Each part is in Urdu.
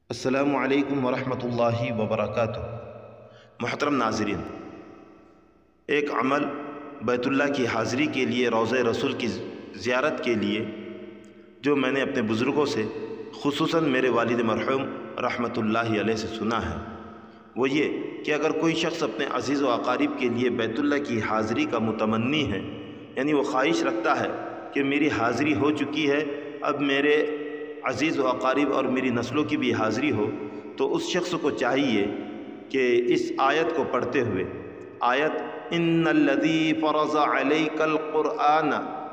السلام علیکم ورحمۃ اللہ وبرکاتہ۔ محترم ناظرین، ایک عمل بیت اللہ کی حاضری کے لیے، روضہ رسول کی زیارت کے لیے، جو میں نے اپنے بزرگوں سے، خصوصاً میرے والد مرحوم رحمۃ اللہ علیہ سے سنا ہے، وہ یہ کہ اگر کوئی شخص اپنے عزیز و اقارب کے لیے بیت اللہ کی حاضری کا متمنی ہے، یعنی وہ خواہش رکھتا ہے کہ میری حاضری ہو چکی ہے، اب میرے عزیز و اقارب اور میری نسلوں کی بھی حاضری ہو، تو اس شخص کو چاہیے کہ اس آیت کو پڑھتے ہوئے، آیت ان الذی فرض علیک القرآن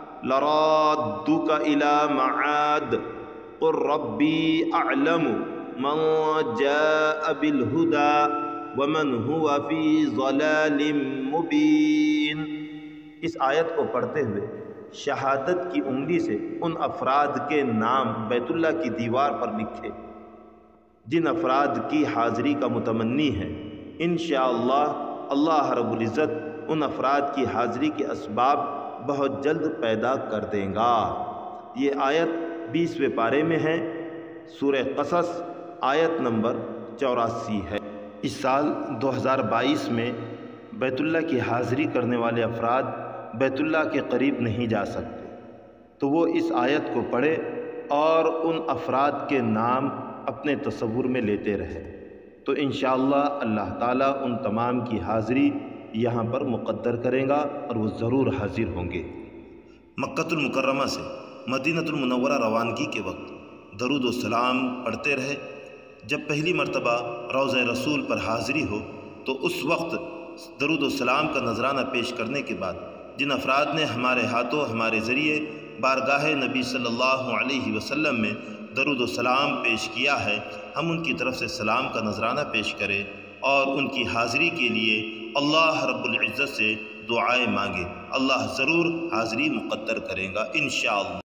لرادک الی معاد قل ربی اعلم من جاء بالہدی ومن هو فی ضلال مبین۔ اس آیت کو پڑھتے ہوئے شہادت کی انگلی سے ان افراد کے نام بیت اللہ کی دیوار پر لکھے جن افراد کی حاضری کا متمنی ہے۔ انشاءاللہ اللہ رب العزت ان افراد کی حاضری کے اسباب بہت جلد پیدا کر دیں گا۔ یہ آیت 20ویں پارے میں ہے، سورہ قصص، آیت نمبر 84 ہے۔ اس سال 2022 میں بیت اللہ کی حاضری کرنے والے افراد بیت اللہ کے قریب نہیں جا سکتے، تو وہ اس آیت کو پڑھے اور ان افراد کے نام اپنے تصور میں لیتے رہے، تو انشاءاللہ اللہ تعالیٰ ان تمام کی حاضری یہاں پر مقدر کرے گا اور وہ ضرور حاضر ہوں گے۔ مکہ المکرمہ سے مدینہ المنورہ روانگی کے وقت درود و سلام پڑھتے رہے۔ جب پہلی مرتبہ روضہ رسول پر حاضری ہو تو اس وقت درود و سلام کا نذرانہ پیش کرنے کے بعد جن افراد نے ہمارے ہاتھوں ہمارے ذریعے بارگاہ نبی صلی اللہ علیہ وسلم میں درود و سلام پیش کیا ہے، ہم ان کی طرف سے سلام کا نذرانہ پیش کریں اور ان کی حاضری کے لیے اللہ رب العزت سے دعائیں مانگیں۔ اللہ ضرور حاضری مقدر کرے گا انشاءاللہ۔